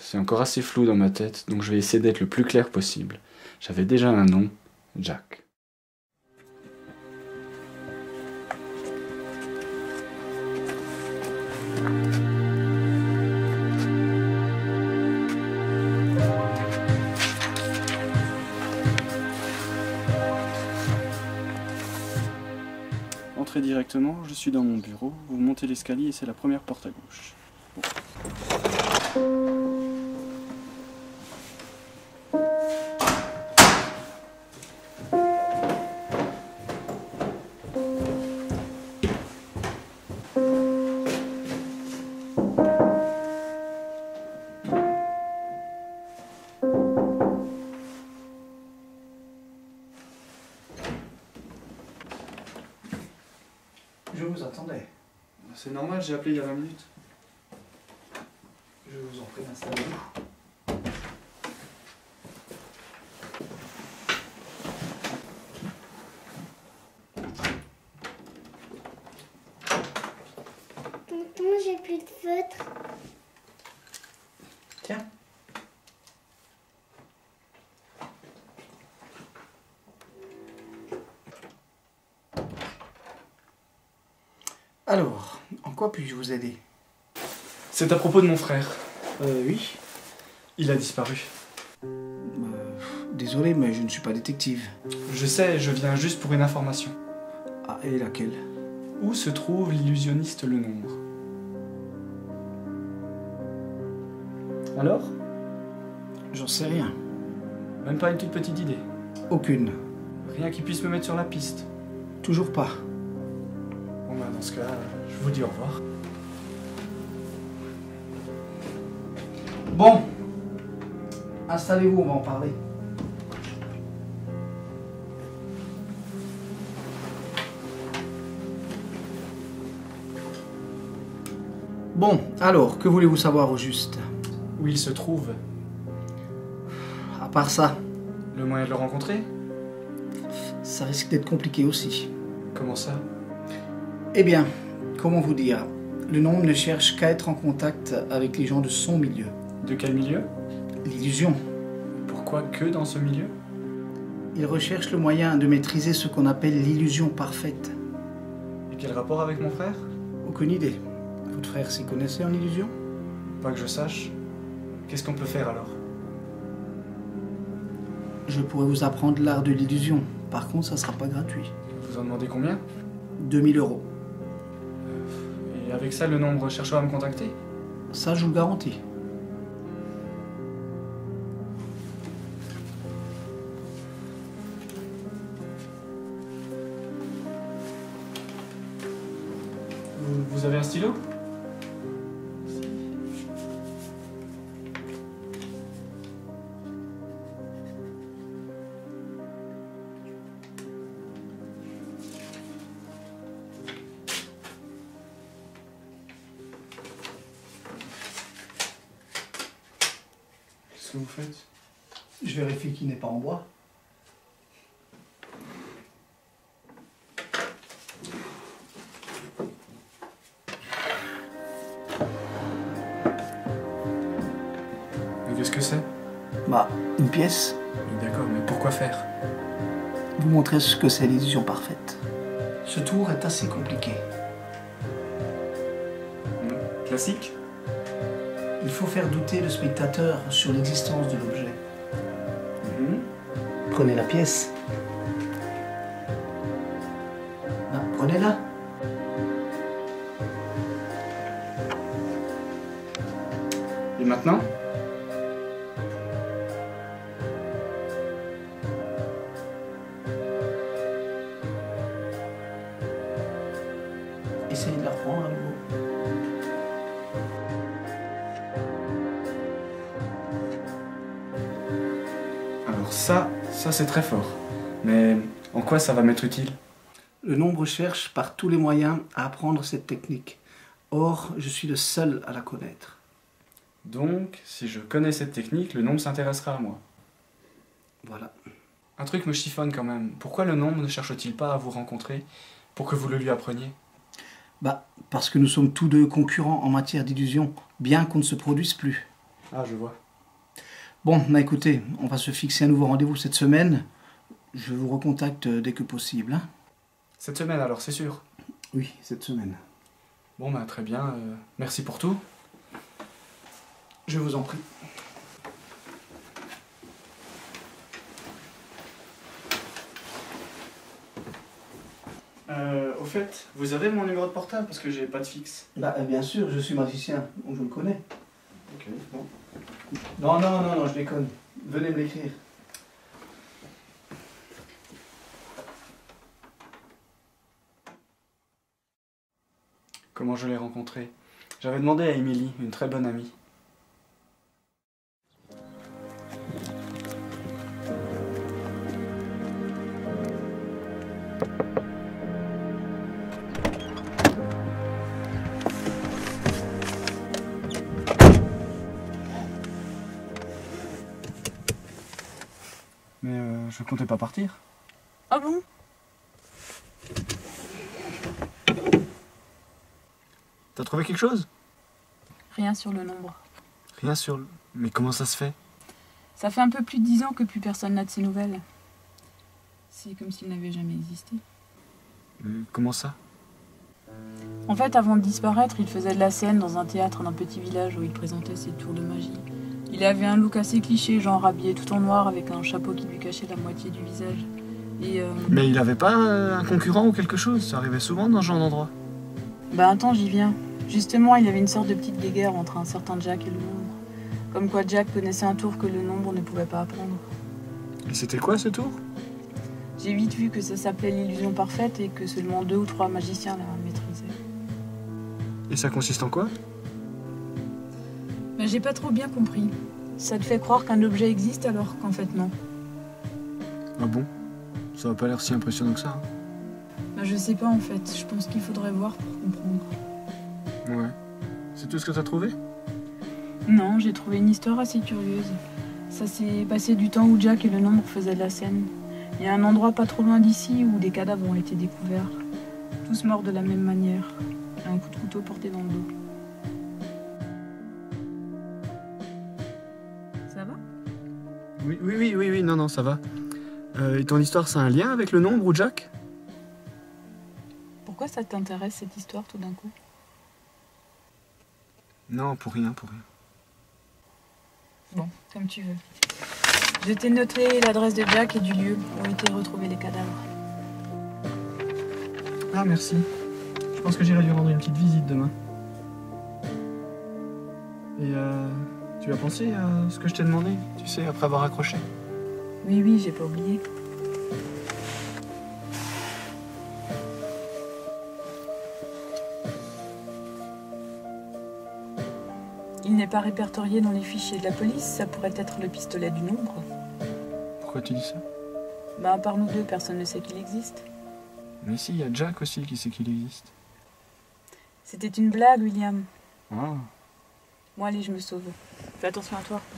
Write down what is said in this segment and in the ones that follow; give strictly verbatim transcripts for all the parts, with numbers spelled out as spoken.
c'est encore assez flou dans ma tête, donc je vais essayer d'être le plus clair possible. J'avais déjà un nom, Jack. Entrez directement, je suis dans mon bureau, vous montez l'escalier et c'est la première porte à gauche. Bon. Je vous attendais. C'est normal, j'ai appelé il y a vingt minutes. Je vous en prie, installez-vous. Tonton, j'ai plus de feutre. Tiens. Alors, en quoi puis-je vous aider? C'est à propos de mon frère. Euh, oui. Il a disparu. Euh, désolé, mais je ne suis pas détective. Je sais, je viens juste pour une information. Ah, et laquelle? Où se trouve l'illusionniste Le Nombre? Alors? J'en sais rien. Même pas une toute petite idée? Aucune. Rien qui puisse me mettre sur la piste? Toujours pas. Bon bah dans ce cas, je vous dis au revoir. Bon. Installez-vous, on va en parler. Bon, alors, que voulez-vous savoir au juste? Où il se trouve? À part ça, Le moyen de le rencontrer? ça risque d'être compliqué aussi. Comment ça? Eh bien, comment vous dire? Le nombre ne cherche qu'à être en contact avec les gens de son milieu. De quel milieu? L'illusion. Pourquoi que dans ce milieu? Il recherche le moyen de maîtriser ce qu'on appelle l'illusion parfaite. Et quel rapport avec mon frère? Aucune idée. Votre frère s'y connaissait en illusion? Pas que je sache. Qu'est-ce qu'on peut faire alors? Je pourrais vous apprendre l'art de l'illusion. Par contre, ça sera pas gratuit. Vous en demandez combien? deux mille euros. Et avec ça, Le Nombre cherchera à me contacter? Ça, je vous le garantis. Vous, vous avez un stylo? Qu'est-ce que vous faites? Je vérifie qu'il n'est pas en bois. Mais qu'est-ce que c'est? Bah, une pièce. Oui, d'accord, mais pourquoi faire? Vous montrer ce que c'est l'illusion parfaite. Ce tour est assez compliqué. Hmm, Classique? Il faut faire douter le spectateur sur l'existence de l'objet. Mhm. Prenez la pièce. Ah, prenez-la. Et maintenant? Essayez de la reprendre à nouveau. Alors ça, ça c'est très fort. Mais en quoi ça va m'être utile? Le nombre cherche par tous les moyens à apprendre cette technique. Or, je suis le seul à la connaître. Donc, si je connais cette technique, Le Nombre s'intéressera à moi. Voilà. Un truc me chiffonne quand même. Pourquoi Le Nombre ne cherche-t-il pas à vous rencontrer pour que vous le lui appreniez? Bah, parce que nous sommes tous deux concurrents en matière d'illusion, bien qu'on ne se produise plus. Ah, je vois. Bon, bah écoutez, on va se fixer un nouveau rendez-vous cette semaine. Je vous recontacte dès que possible. Hein. Cette semaine alors, c'est sûr. Oui, cette semaine. Bon, bah très bien. Euh, merci pour tout. Je vous en prie. Euh, au fait, vous avez mon numéro de portable parce que j'ai pas de fixe. Bah, bien sûr, je suis magicien, donc je le connais. Ok, bon. Non, non, non, non, je déconne. Venez me l'écrire. Comment je l'ai rencontré? J'avais demandé à Émilie, une très bonne amie. Mais euh, je comptais pas partir. Ah bon? T'as trouvé quelque chose? Rien sur le nombre. Rien sur le... Mais comment ça se fait? Ça fait un peu plus de dix ans que plus personne n'a de ces nouvelles. C'est comme s'il n'avait jamais existé. Euh, comment ça? En fait, avant de disparaître, il faisait de la scène dans un théâtre d'un petit village où il présentait ses tours de magie. Il avait un look assez cliché, genre habillé tout en noir avec un chapeau qui lui cachait la moitié du visage. Et euh... Mais il avait pas euh, un concurrent ou quelque chose? Ça arrivait souvent dans ce genre d'endroit. Bah attends, j'y viens. Justement, il y avait une sorte de petite guéguerre entre un certain Jack et le nombre. Comme quoi Jack connaissait un tour que le nombre ne pouvait pas apprendre. Et c'était quoi ce tour? J'ai vite vu que ça s'appelait l'illusion parfaite et que seulement deux ou trois magiciens la maîtrisaient. Et ça consiste en quoi? Mais j'ai pas trop bien compris. Ça te fait croire qu'un objet existe alors qu'en fait non. Ah bon? Ça va pas l'air si impressionnant que ça. Hein. Bah, je sais pas en fait, je pense qu'il faudrait voir pour comprendre. Ouais. C'est tout ce que t'as trouvé? Non, j'ai trouvé une histoire assez curieuse. Ça s'est passé du temps où Jack et le nombre faisaient de la scène. Il y a un endroit pas trop loin d'ici où des cadavres ont été découverts. Tous morts de la même manière. Un coup de couteau porté dans le dos. Ça va? Oui, oui, oui, oui, oui, non, non, ça va. Euh, et ton histoire, ça a un lien avec le nombre ou Jack? Pourquoi ça t'intéresse cette histoire tout d'un coup? Non, pour rien, pour rien. Bon, comme tu veux. Je t'ai noté l'adresse de Jack et du lieu où ont été retrouvés les cadavres. Ah, merci. Je pense que j'irai lui rendre une petite visite demain. Et euh, tu as pensé à ce que je t'ai demandé, tu sais, après avoir accroché? Oui, oui, j'ai pas oublié. Il n'est pas répertorié dans les fichiers de la police, ça pourrait être le pistolet du nombre. Pourquoi tu dis ça? Bah, à part nous deux, personne ne sait qu'il existe. Mais si, il y a Jack aussi qui sait qu'il existe. C'était une blague, William. Ah. Bon, allez, je me sauve. Fais attention à toi.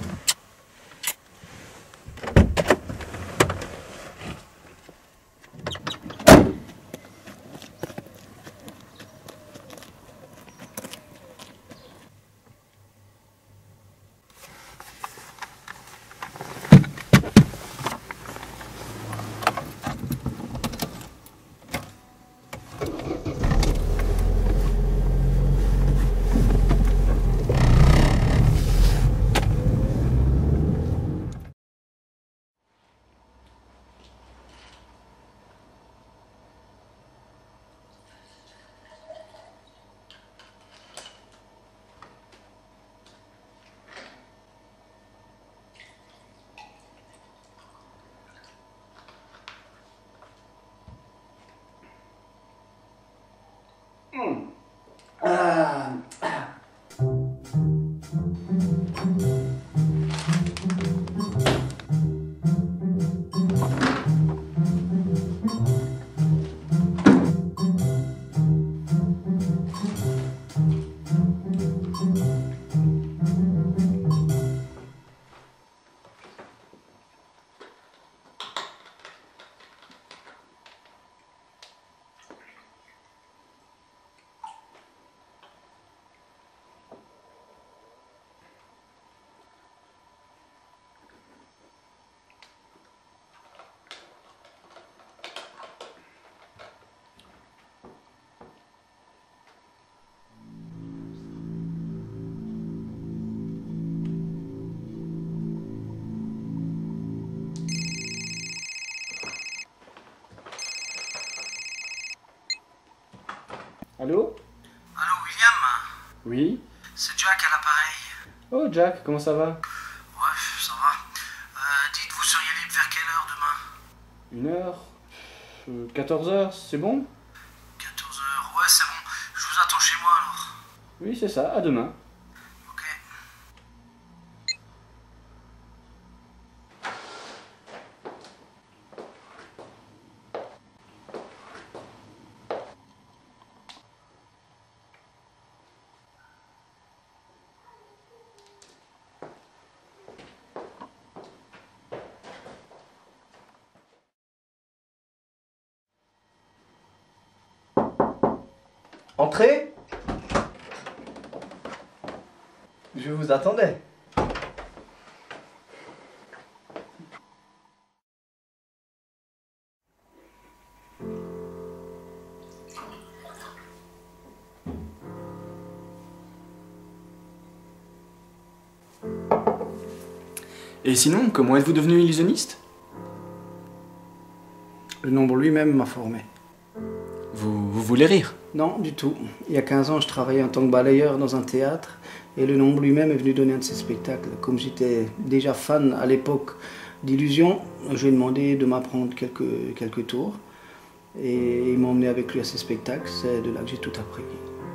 Allô? Allô, William? Oui? C'est Jack à l'appareil. Oh Jack, comment ça va? Ouais, ça va. Euh, dites, vous seriez libre vers quelle heure demain? Une heure? Euh, quatorze heures, c'est bon? quatorze heures, ouais, c'est bon. Je vous attends chez moi alors. Oui, c'est ça, à demain. Ok. Entrez. Je vous attendais. Et sinon, comment êtes-vous devenu illusionniste? Le nombre lui-même m'a formé. Vous, vous voulez rire? Non, du tout. Il y a quinze ans, je travaillais en tant que balayeur dans un théâtre et le nombre lui-même est venu donner un de ses spectacles. Comme j'étais déjà fan à l'époque d'illusion, je lui ai demandé de m'apprendre quelques, quelques tours et il m'a emmené avec lui à ses spectacles. C'est de là que j'ai tout appris.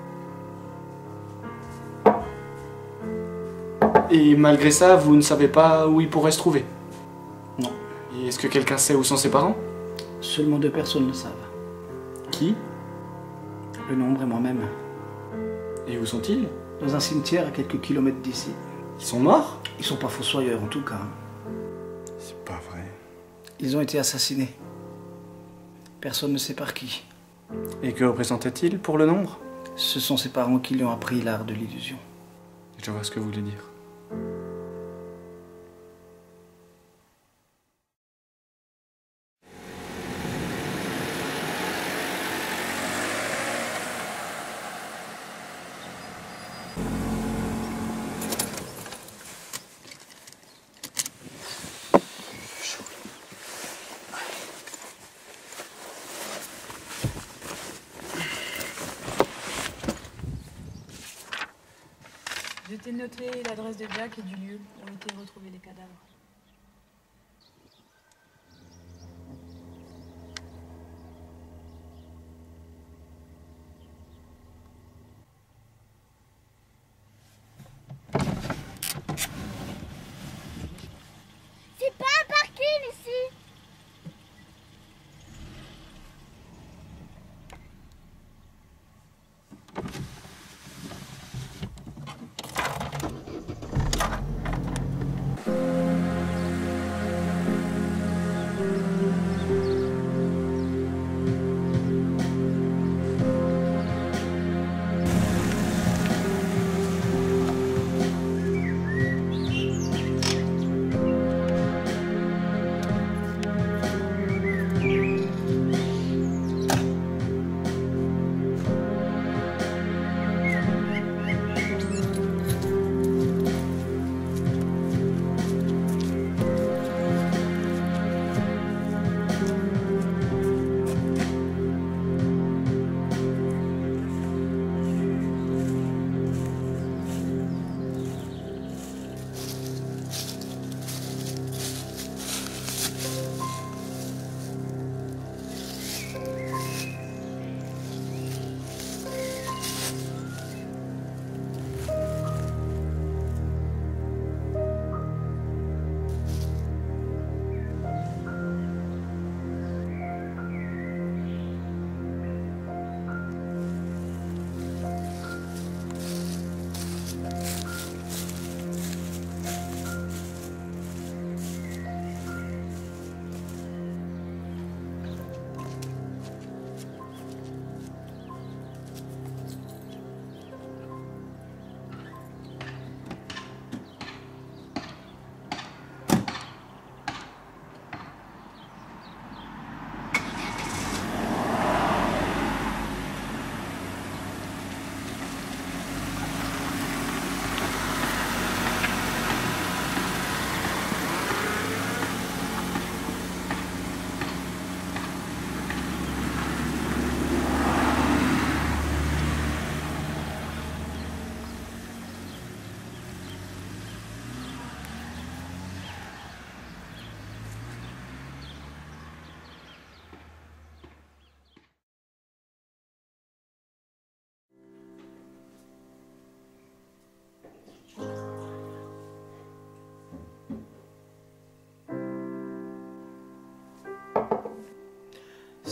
Et malgré ça, vous ne savez pas où il pourrait se trouver? Non. Et est-ce que quelqu'un sait où sont ses parents? Seulement deux personnes le savent. Qui? Le nombre et moi-même. Et où sont-ils? Dans un cimetière à quelques kilomètres d'ici. Ils sont morts? Ils sont pas fossoyeurs en tout cas. C'est pas vrai. Ils ont été assassinés. Personne ne sait par qui. Et que représentait-il pour le nombre? Ce sont ses parents qui lui ont appris l'art de l'illusion. Je vois ce que vous voulez dire. Je t'ai noté l'adresse de Jack et du lieu où ont été retrouvés les cadavres. C'est pas un parking ici.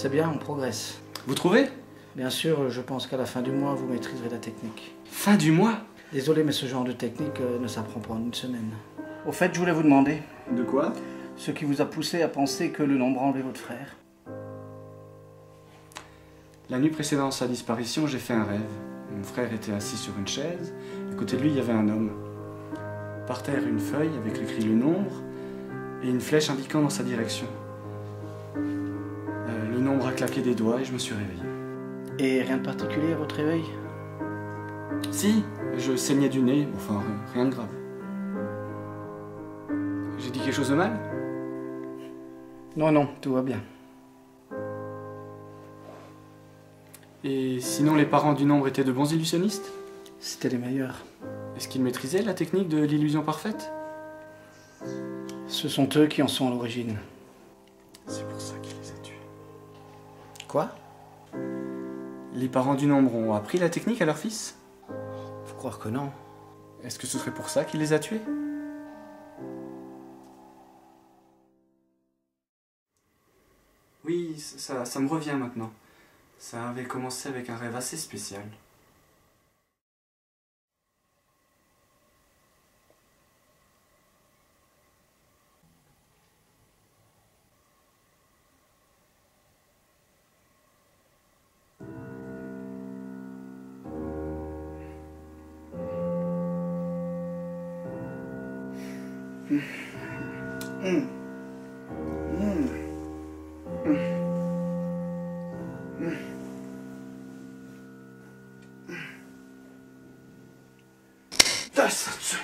C'est bien, on progresse. Vous trouvez? Bien sûr, je pense qu'à la fin du mois, vous maîtriserez la technique. Fin du mois? Désolé, mais ce genre de technique euh, ne s'apprend pas en une semaine. Au fait, je voulais vous demander De quoi? ce qui vous a poussé à penser que le nombre a enlevé votre frère. La nuit précédant sa disparition, j'ai fait un rêve. Mon frère était assis sur une chaise, à côté de lui, il y avait un homme. Par terre, une feuille avec écrit le nombre et une flèche indiquant dans sa direction. Euh, le nombre a claqué des doigts et je me suis réveillé. Et rien de particulier à votre réveil? Si, je saignais du nez, enfin rien de grave. J'ai dit quelque chose de mal? Non, non, tout va bien. Et sinon, les parents du nombre étaient de bons illusionnistes? C'était les meilleurs. Est-ce qu'ils maîtrisaient la technique de l'illusion parfaite? Ce sont eux qui en sont à l'origine. C'est pour ça qu'il les a tués. Quoi? Les parents du nombre ont appris la technique à leur fils? Faut croire que non. Est-ce que ce serait pour ça qu'il les a tués? Oui, ça, ça me revient maintenant. Ça avait commencé avec un rêve assez spécial. Mmh. Mmh. That's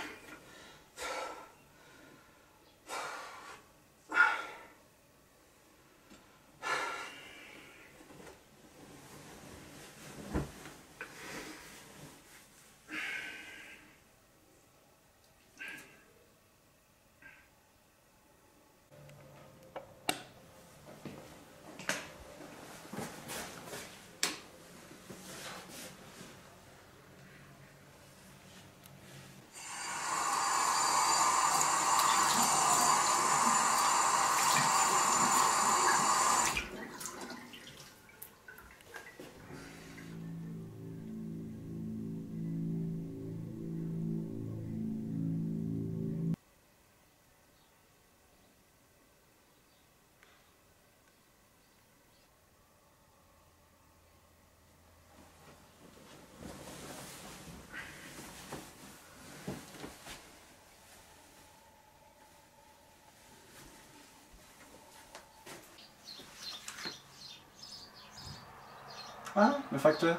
Ah, le facteur.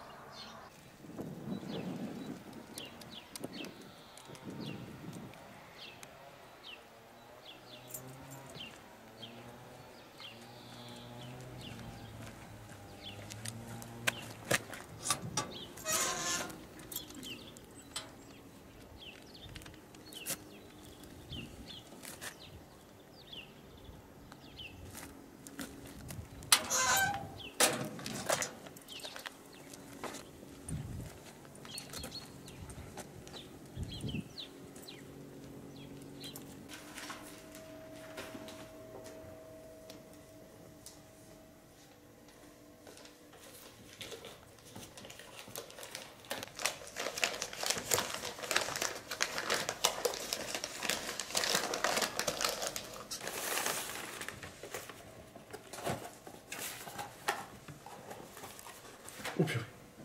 Oh purée.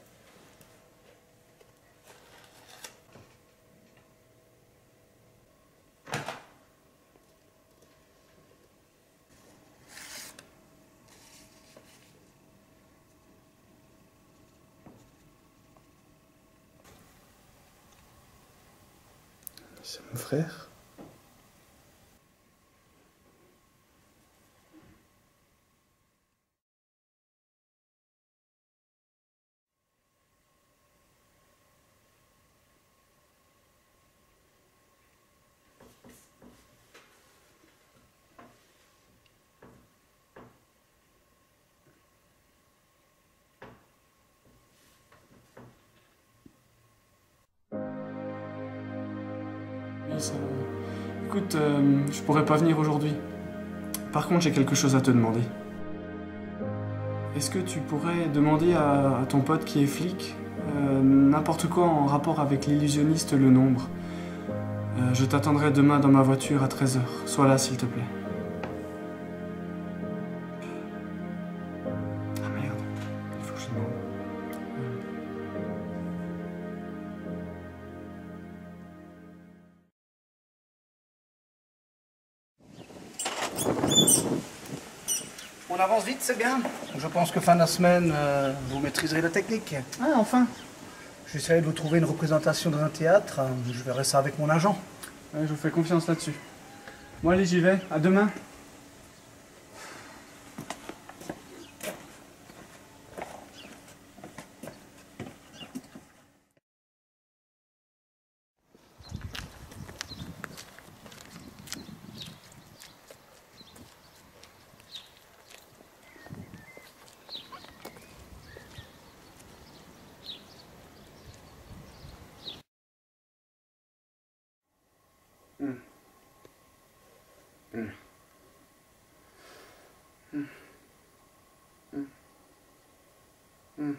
C'est mon frère. Oui, ça... Écoute, euh, je pourrais pas venir aujourd'hui. Par contre, j'ai quelque chose à te demander. Est-ce que tu pourrais demander à, à ton pote qui est flic euh, n'importe quoi en rapport avec l'illusionniste Le Nombre? euh, Je t'attendrai demain dans ma voiture à treize heures. Sois là, s'il te plaît. Ah merde, il faut que je demande. On avance vite, c'est bien. Je pense que fin de la semaine, euh, vous maîtriserez la technique. Ah, enfin. J'essaierai de vous trouver une représentation dans un théâtre. Je verrai ça avec mon agent. Ouais, je vous fais confiance là-dessus. Bon, allez, j'y vais. À demain. Mm. Mm. Mm. Mm. Mm.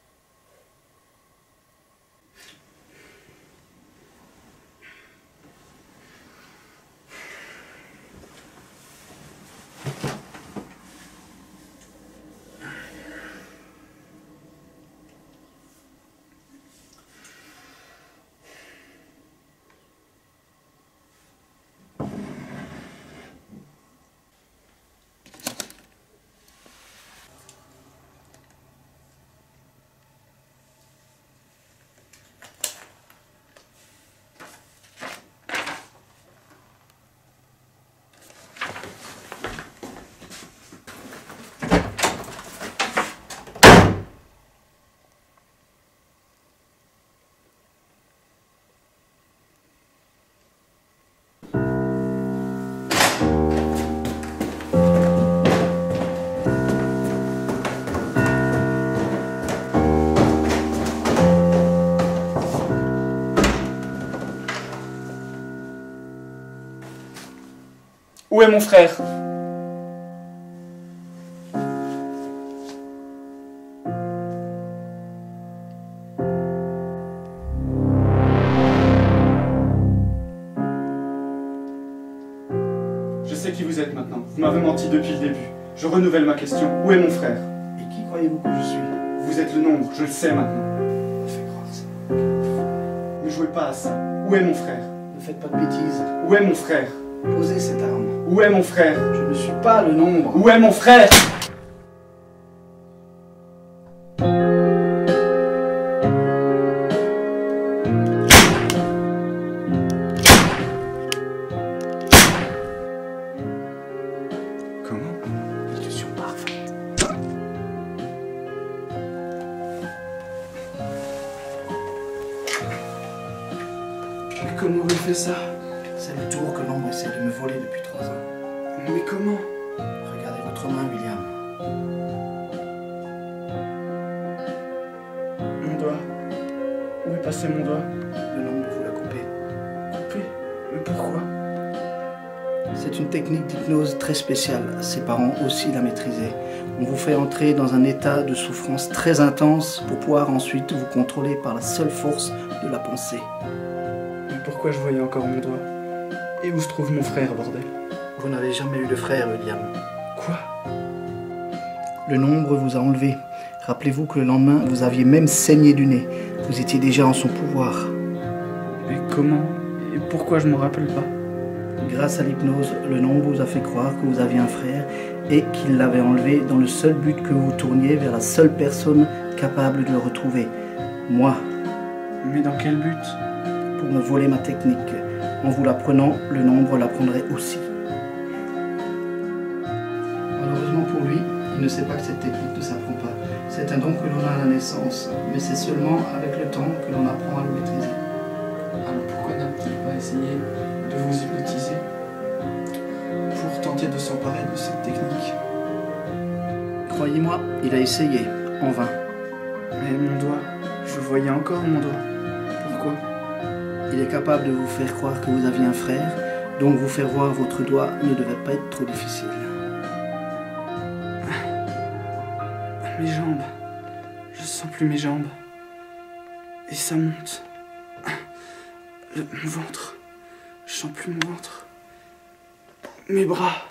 Où est mon frère? Je sais qui vous êtes maintenant. Vous m'avez menti depuis le début. Je renouvelle ma question. Où est mon frère? Et qui croyez-vous que je suis? Vous êtes Le Nombre, je le sais maintenant. Me fait croire ça. Ne jouez pas à ça. Où est mon frère? Ne faites pas de bêtises. Où est mon frère? Posez cette arme. Où est mon frère? Je ne suis pas Le Nombre. Où est mon frère? Comment? Illusion parfaite. Mais comment vous fait ça? C'est le tour que l'ombre essaie de me voler depuis trois ans. Mais comment? Regardez votre main, William. Mon doigt. Où est passé mon doigt? Le nombre vous l'a coupé. Coupé? Mais pourquoi? C'est une technique d'hypnose très spéciale. Ses parents aussi la maîtrisaient. On vous fait entrer dans un état de souffrance très intense pour pouvoir ensuite vous contrôler par la seule force de la pensée. Mais pourquoi je voyais encore mon doigt? Et où se trouve mon frère, bordel? Vous n'avez jamais eu de frère, William. Quoi? Le nombre vous a enlevé. Rappelez-vous que le lendemain, vous aviez même saigné du nez. Vous étiez déjà en son pouvoir. Mais comment? Et pourquoi je m'en rappelle pas? Grâce à l'hypnose, le nombre vous a fait croire que vous aviez un frère et qu'il l'avait enlevé dans le seul but que vous tourniez vers la seule personne capable de le retrouver. Moi. Mais dans quel but? Pour me voler ma technique. En vous l'apprenant, le nombre l'apprendrait aussi. Malheureusement pour lui, il ne sait pas que cette technique ne s'apprend pas. C'est un don que l'on a à la naissance, mais c'est seulement avec le temps que l'on apprend à le maîtriser. Alors pourquoi n'a-t-il pas essayé de vous hypnotiser pour tenter de s'emparer de cette technique? Croyez-moi, il a essayé, en vain. Mais mon doigt, je voyais encore mon doigt. Pourquoi? Il est capable de vous faire croire que vous aviez un frère, donc vous faire voir votre doigt ne devait pas être trop difficile. Mes jambes. Je sens plus mes jambes. Et ça monte. Le, mon ventre. Je sens plus mon ventre. Mes bras.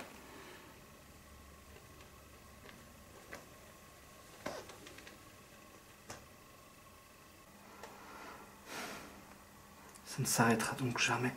Ça ne s'arrêtera donc jamais.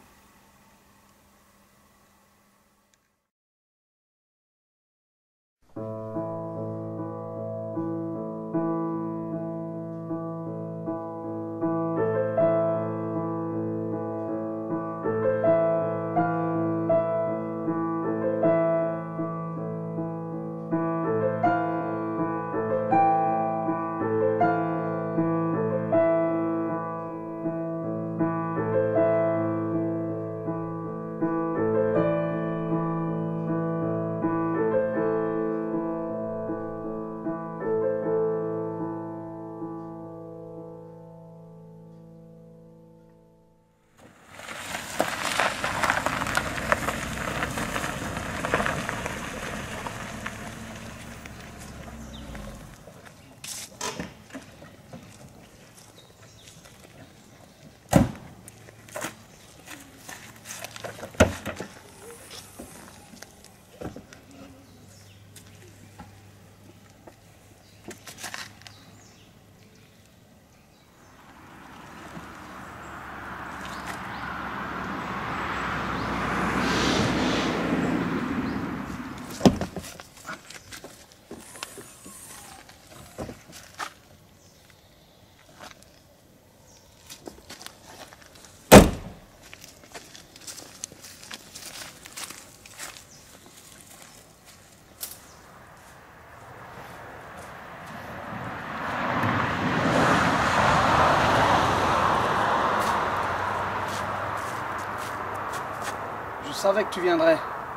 Je savais que tu viendrais.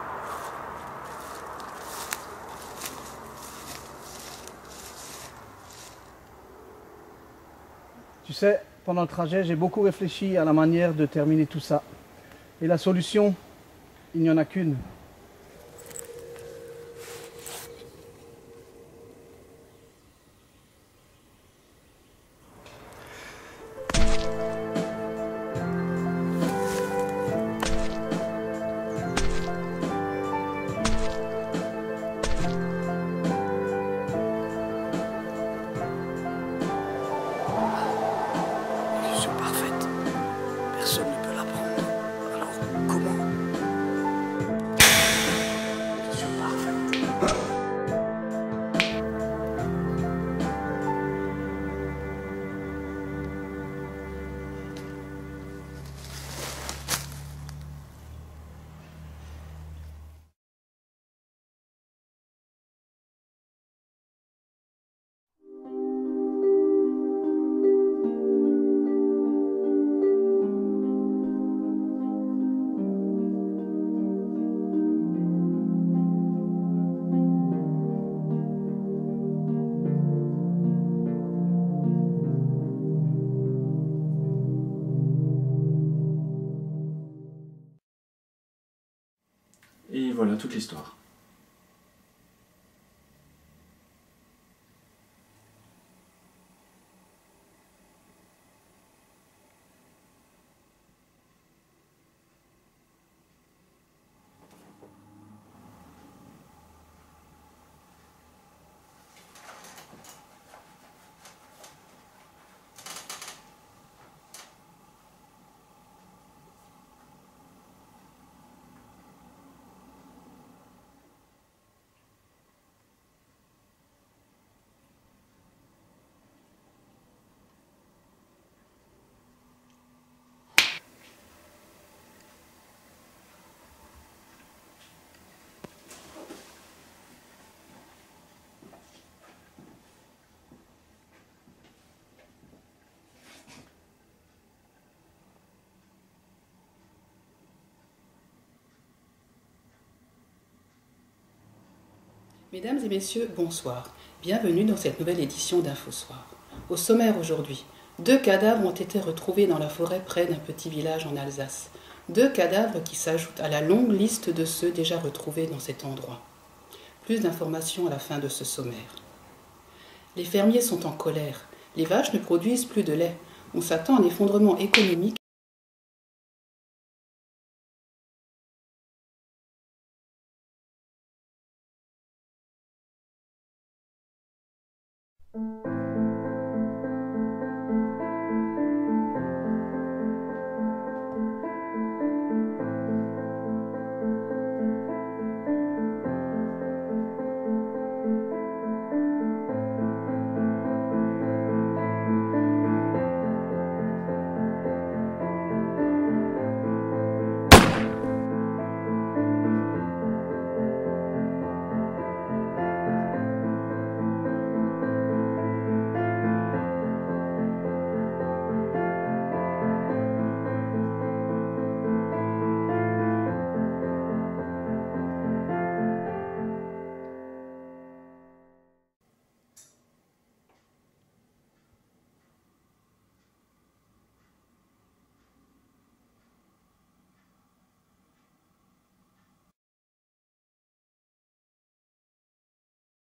Tu sais, pendant le trajet, j'ai beaucoup réfléchi à la manière de terminer tout ça. Et la solution, il n'y en a qu'une. Personne ne peut l'apprendre. Alors comment? Illusion parfaite. Et voilà toute l'histoire. Mesdames et messieurs, bonsoir. Bienvenue dans cette nouvelle édition d'Infosoir. Au sommaire aujourd'hui, deux cadavres ont été retrouvés dans la forêt près d'un petit village en Alsace. Deux cadavres qui s'ajoutent à la longue liste de ceux déjà retrouvés dans cet endroit. Plus d'informations à la fin de ce sommaire. Les fermiers sont en colère. Les vaches ne produisent plus de lait. On s'attend à un effondrement économique